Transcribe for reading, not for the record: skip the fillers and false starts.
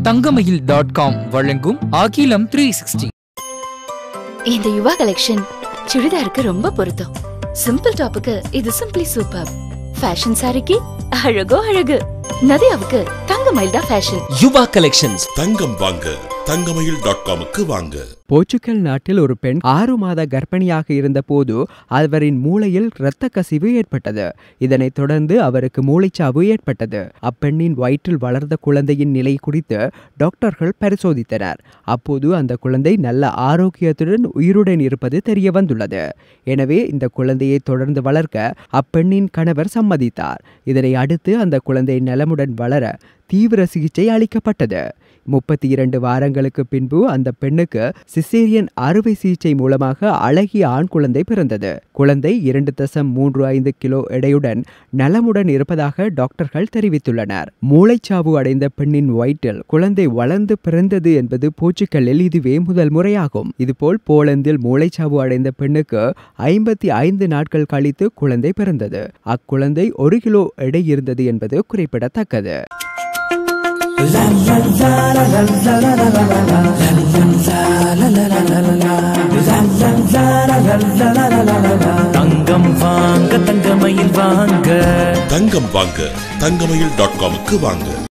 தங்கமயில்.com வழங்கும் அகிலம் 360. இந்த யுவா கலெக்ஷன் சுடிதாருக்கு ரொம்ப பொருத்தம். சிம்பிள் டாப்புக்கு இது சிம்பிளி சூப்பர். ஃபேஷன் சாரிக்கு அழகோ அழகு. நதியாவுக்கு தங்கமயில் தான் ஃபேஷன். யுவா கலெக்ஷன்ஸ். தங்கம் வாங்க தங்கமயில்.com-க்கு வாங்க. போர்ச்சுகல் நாட்டில் ஒரு பெண் 6 மாத கர்ப்பிணியாக இருந்த போது அவரின் மூளையில் இரத்த கசிவு ஏற்பட்டது. இதனைத் தொடர்ந்து அவருக்கு மூளைச்சாவு ஏற்பட்டது. அப்பெண்ணின் வயிற்றில் வளர்ந்த குழந்தையின் நிலை குறித்து டாக்டர்கள் பரிசோதித்தனர். அப்போது அந்த குழந்தை நல்ல ஆரோக்கியத்துடன் உயிருடன் இருப்பது தெரிய வந்துள்ளது. எனவே இந்த குழந்தையை தொடர்ந்து வளர்க்க அப்பெண்ணின் கணவர் சம்மதித்தார். இதனை அடுத்து அந்த குழந்தை நலமுடன் வளர தீவிர சிகிச்சை அளிக்கப்பட்டது. 32 வாரங்களுக்கு பின்பு அந்த பெண்ணுக்கு சிசேரியன் அறுவை சிகிச்சை மூலமாக அழகிய ஆண் குழந்தை பிறந்தது. குழந்தை 2.35 கிலோ எடையுடன் நலமுடன் இருப்பதாக டாக்டர்கள் தெரிவித்துள்ளனர். மூளைச்சாவு அடைந்த பெண்ணின் வயிற்றில் குழந்தை வளர்ந்து பிறந்தது என்பது போர்ச்சுகலில் இதுவே முதல் முறையாகும். இதுபோல் போலந்தில் மூளைச்சாவு அடைந்த பெண்ணுக்கு 55 நாட்கள் கழித்து குழந்தை பிறந்தது. அக்குழந்தை 1 கிலோ எடை இருந்தது என்பது குறிப்பிடத்தக்கது. தங்கம் வாங்க தங்கமயில் வாங்க. தங்கம் வாங்க தங்கமயில்.com-க்கு வாங்க.